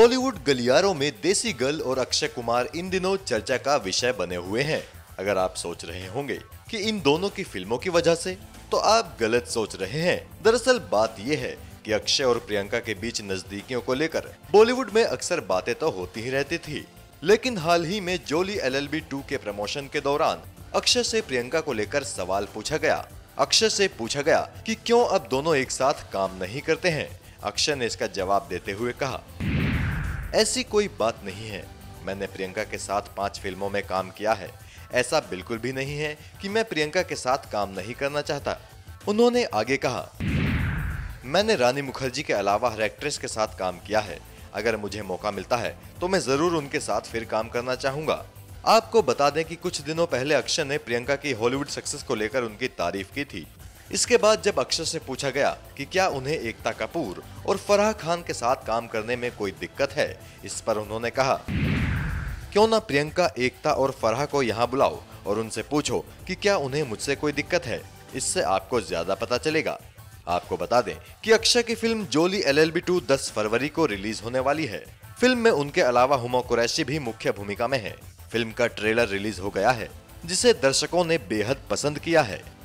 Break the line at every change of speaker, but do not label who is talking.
बॉलीवुड गलियारों में देसी गर्ल और अक्षय कुमार इन दिनों चर्चा का विषय बने हुए हैं। अगर आप सोच रहे होंगे कि इन दोनों की फिल्मों की वजह से, तो आप गलत सोच रहे हैं। दरअसल बात यह है कि अक्षय और प्रियंका के बीच नजदीकियों को लेकर बॉलीवुड में अक्सर बातें तो होती ही रहती थी, लेकिन हाल ही में जोली LLB 2 के प्रमोशन के दौरान अक्षय से प्रियंका को लेकर सवाल पूछा गया। अक्षय से पूछा गया कि क्यों अब दोनों एक साथ काम नहीं करते हैं। अक्षय ने इसका जवाब देते हुए कहा, ऐसी कोई बात नहीं है। मैंने प्रियंका के साथ 5 फिल्मों में काम किया है। ऐसा बिल्कुल भी नहीं है कि मैं प्रियंका के साथ काम नहीं करना चाहता। उन्होंने आगे कहा, मैंने रानी मुखर्जी के अलावा हर एक्ट्रेस के साथ काम किया है। अगर मुझे मौका मिलता है तो मैं जरूर उनके साथ फिर काम करना चाहूंगा। आपको बता दें कि कुछ दिनों पहले अक्षय ने प्रियंका की हॉलीवुड सक्सेस को लेकर उनकी तारीफ की थी। इसके बाद जब अक्षय से पूछा गया कि क्या उन्हें एकता कपूर और फराह खान के साथ काम करने में कोई दिक्कत है, इस पर उन्होंने कहा, क्यों ना प्रियंका, एकता और फराह को यहाँ बुलाओ और उनसे पूछो कि क्या उन्हें मुझसे कोई दिक्कत है। इससे आपको ज्यादा पता चलेगा। आपको बता दें कि अक्षय की फिल्म जोली LLB 2 10 फरवरी को रिलीज होने वाली है। फिल्म में उनके अलावा हुमा कुरैशी भी मुख्य भूमिका में है। फिल्म का ट्रेलर रिलीज हो गया है, जिसे दर्शकों ने बेहद पसंद किया है।